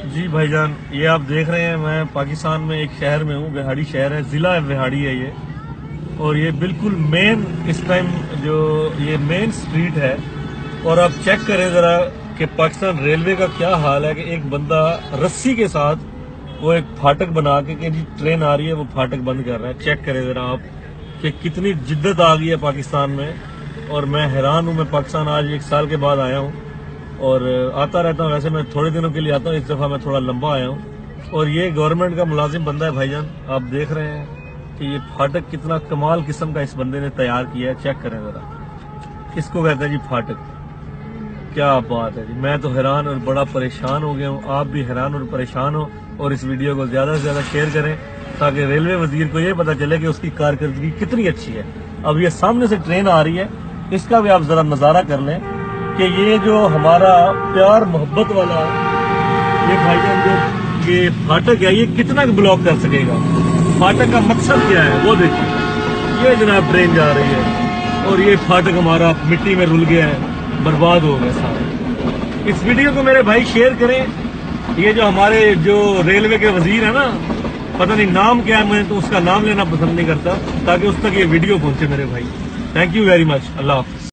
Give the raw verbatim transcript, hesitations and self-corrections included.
جی بھائی جان، یہ آپ دیکھ رہے ہیں میں پاکستان میں ایک شہر میں ہوں، وہاڑی شہر ہے، ضلع وہاڑی ہے یہ، اور یہ بالکل مین اس ٹائم جو یہ مین سٹریٹ ہے، اور آپ چیک کریں ذرا کہ پاکستان ریلوے کا کیا حال ہے کہ ایک بندہ رسی کے ساتھ وہ ایک پھاٹک بنا کے کہ جی ٹرین آ رہی ہے وہ پھاٹک بند کر رہا ہے۔ چیک کریں ذرا آپ کہ کتنی جدت آ گئی ہے پاکستان میں، اور میں حیران ہوں۔ میں پاکستان آج ایک سال کے بعد آیا ہوں اور آتا رہتا ہوں، ویسے میں تھوڑے دنوں کے لیے آتا ہوں، اس دفعہ میں تھوڑا لمبا آیا ہوں، اور یہ گورنمنٹ کا ملازم بندہ ہے بھائی جان۔ آپ دیکھ رہے ہیں کہ یہ پھاٹک کتنا کمال قسم کا اس بندے نے تیار کیا ہے۔ چیک کریں ذرا، اس کو کہتے ہیں جی پھاٹک۔ کیا بات ہے جی، میں تو حیران اور بڑا پریشان ہو گیا ہوں۔ آپ بھی حیران اور پریشان ہو، اور اس ویڈیو کو زیادہ سے زیادہ شیئر کریں تاکہ ریلوے وزیر کو یہ پتا چلے کہ اس کی کارکردگی کتنی اچھی ہے۔ اب یہ سامنے سے ٹرین آ رہی ہے، اس کا بھی آپ ذرا نظارہ کر لیں کہ یہ جو ہمارا پیار محبت والا یہ بھائی جان جو یہ پھاٹک ہے، یہ کتنا بلاک کر سکے گا۔ پھاٹک کا مقصد کیا ہے وہ دیکھیں، یہ جناب ٹرین جا رہی ہے اور یہ پھاٹک ہمارا مٹی میں رل گیا ہے، برباد ہو گیا سارا۔ اس ویڈیو کو میرے بھائی شیئر کریں۔ یہ جو ہمارے جو ریلوے کے وزیر ہیں نا، پتہ نہیں نام کیا ہے، میں تو اس کا نام لینا پسند نہیں کرتا، تاکہ اس تک یہ ویڈیو پہنچے میرے بھائی۔ تھینک یو ویری مچ، اللہ حافظ۔